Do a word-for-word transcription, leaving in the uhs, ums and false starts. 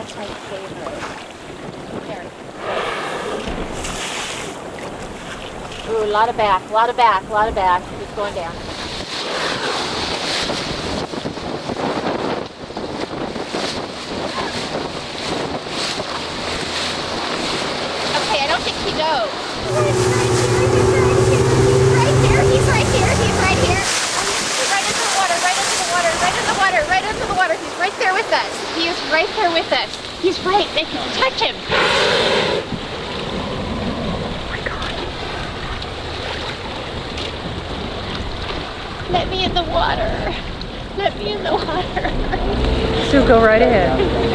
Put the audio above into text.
That's my favorite. Here. Ooh, a lot of back, a lot of back, a lot of back. Just going down. Okay, I don't think he knows. He's right here, he's right here, he's right here, he's right here. He's right into the water, right into the water, right into the water, right into the water. He's right there with us. He is right there with us. He's right, they can touch him. Oh my God. Let me in the water. Let me in the water. Sue, go right ahead.